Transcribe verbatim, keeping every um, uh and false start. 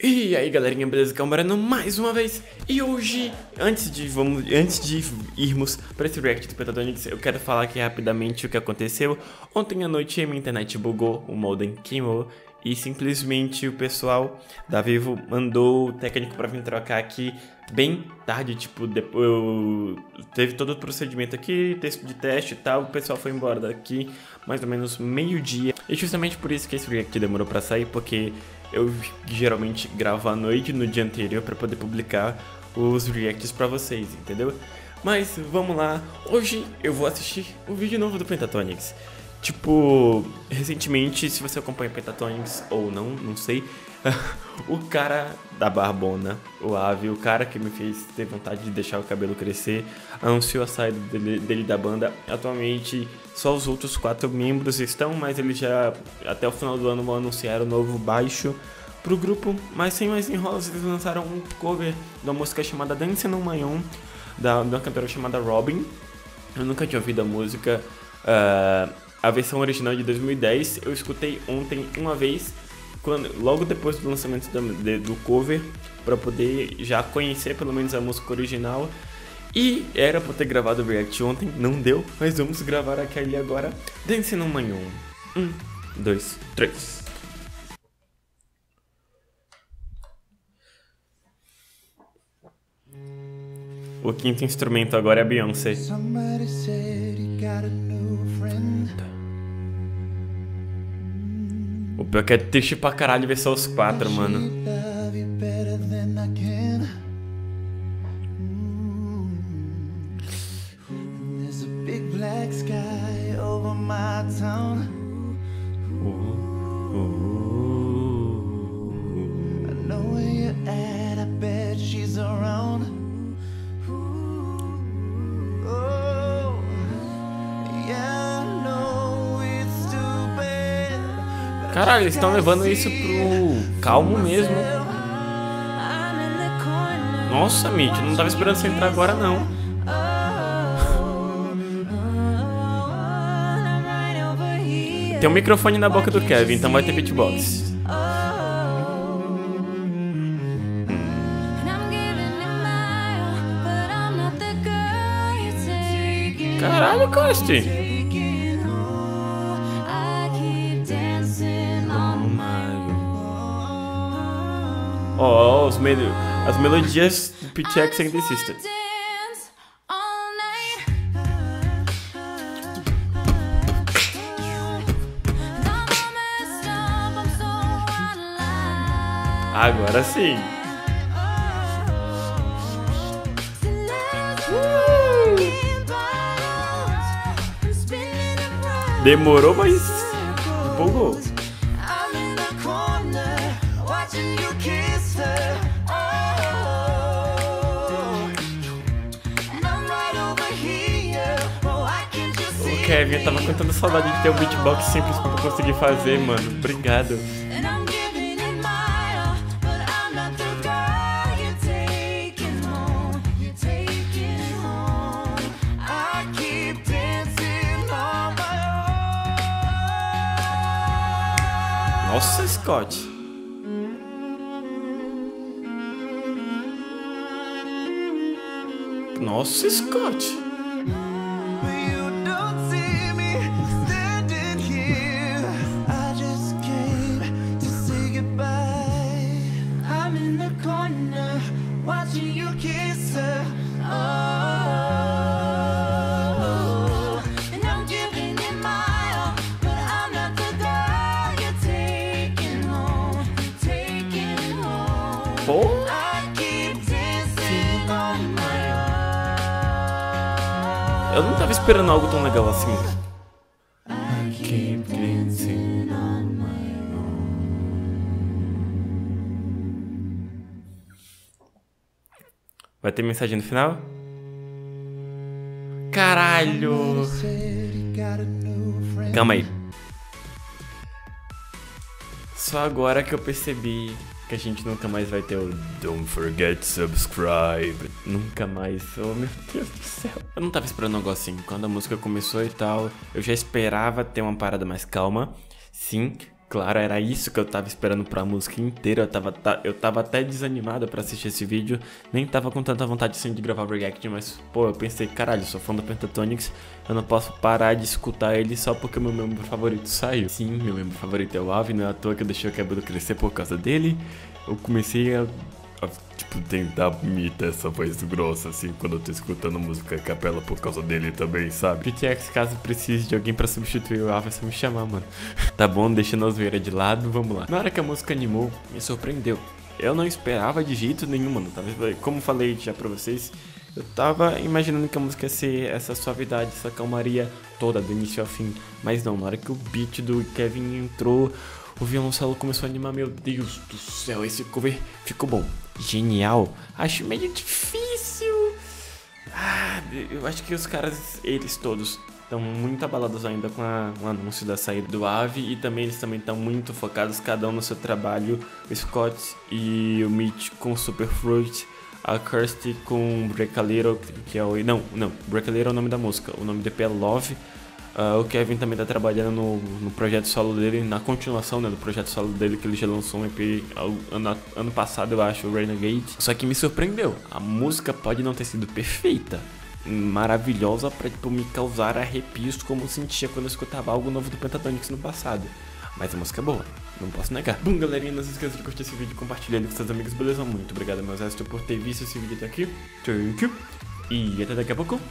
E aí galerinha, beleza? Cambarano mais uma vez. E hoje, antes de, vamos, antes de irmos para esse react do Pentatonix, eu quero falar aqui rapidamente o que aconteceu. Ontem à noite a minha internet bugou, o modem queimou e simplesmente o pessoal da Vivo mandou o técnico para vir trocar aqui bem tarde, tipo, depois, eu, teve todo o procedimento aqui, texto de teste e tal, o pessoal foi embora daqui mais ou menos meio-dia. E justamente por isso que esse react demorou para sair, porque eu geralmente gravo à noite no dia anterior para poder publicar os reacts para vocês, entendeu? Mas vamos lá, hoje eu vou assistir o vídeo novo do Pentatonix. Tipo, recentemente, se você acompanha Pentatonix ou não, não sei, o cara da barbona, o Ave, o cara que me fez ter vontade de deixar o cabelo crescer, anunciou a saída dele, dele da banda. Atualmente só os outros quatro membros estão, mas eles já até o final do ano vão anunciar o novo baixo pro grupo. Mas sem mais enrolos, eles lançaram um cover de uma música chamada Dancing on My Own, da, de uma cantora chamada Robin. Eu nunca tinha ouvido a música, uh, a versão original de dois mil e dez, eu escutei ontem uma vez, quando, logo depois do lançamento do, de, do cover, para poder já conhecer pelo menos a música original. E era para ter gravado o react ontem, não deu, mas vamos gravar aquele agora. Dancing on My Own. Um, dois, três. O quinto instrumento agora é a Beyoncé. O pior que é triste pra caralho ver só os quatro, mano. Caralho, eles estão levando isso pro calmo mesmo. Nossa, Mitch, não tava esperando você entrar agora, não. Tem um microfone na boca do Kevin, então vai ter beatbox. Caralho, Costi. Ó, oh, mel as melodias do P T X ainda existem. Agora sim. Uh! Demorou, mas empolgou. O Kevin, eu tava contando saudade de ter um beatbox simples pra eu conseguir fazer, mano. Obrigado. Nossa, Scott. Nossa, Scott. Pô. Eu não tava esperando algo tão legal assim. Vai ter mensagem no final? Caralho! Calma aí. Só agora que eu percebi que a gente nunca mais vai ter o Don't forget to subscribe. Nunca mais. Oh, meu Deus do céu. Eu não tava esperando algo assim. Quando a música começou e tal, eu já esperava ter uma parada mais calma. Sim, Claro, era isso que eu tava esperando pra música inteira. Eu tava, ta- eu tava até desanimado pra assistir esse vídeo. Nem tava com tanta vontade assim de gravar o react, mas pô, eu pensei, caralho, eu sou fã do Pentatonix. Eu não posso parar de escutar ele só porque o meu membro favorito saiu. Sim, meu membro favorito é o Alvin, não é à toa que eu deixei o cabelo crescer por causa dele. Eu comecei a, a tipo, tentar imitar essa voz grossa assim quando eu tô escutando música a capela por causa dele também, sabe? P T X, caso precise de alguém pra substituir o Alvin, é só me chamar, mano. Tá bom, deixando a zoeira de lado, vamos lá. Na hora que a música animou, me surpreendeu. Eu não esperava de jeito nenhum, mano. Como falei já pra vocês, eu tava imaginando que a música ia ser essa suavidade, essa calmaria toda, do início ao fim. Mas não, na hora que o beat do Kevin entrou, o violoncelo começou a animar. Meu Deus do céu, esse cover ficou bom. Genial. Acho meio difícil. Ah, eu acho que os caras, eles todos, estão muito abalados ainda com, a, com o anúncio da saída do Ave. E também eles também estão muito focados, cada um no seu trabalho. O Scott e o Mitch com Superfruit, a Kirsty com Break a Little, que é o... Não, não, Break a Little é o nome da música, o nome do E P é Love. Uh, o Kevin também tá trabalhando no, no projeto solo dele, na continuação, né, do projeto solo dele, que ele já lançou um E P ano, ano passado, eu acho, o Renegade. Só que me surpreendeu, a música pode não ter sido perfeita, maravilhosa pra, tipo, me causar arrepios como eu sentia quando eu escutava algo novo do Pentatonix no passado. Mas a música é boa, não posso negar. Bom, galerinha, não se esqueça de curtir esse vídeo, compartilhar ele com seus amigos, beleza? Muito obrigado, meu exército, por ter visto esse vídeo até aqui. Thank you. E até daqui a pouco.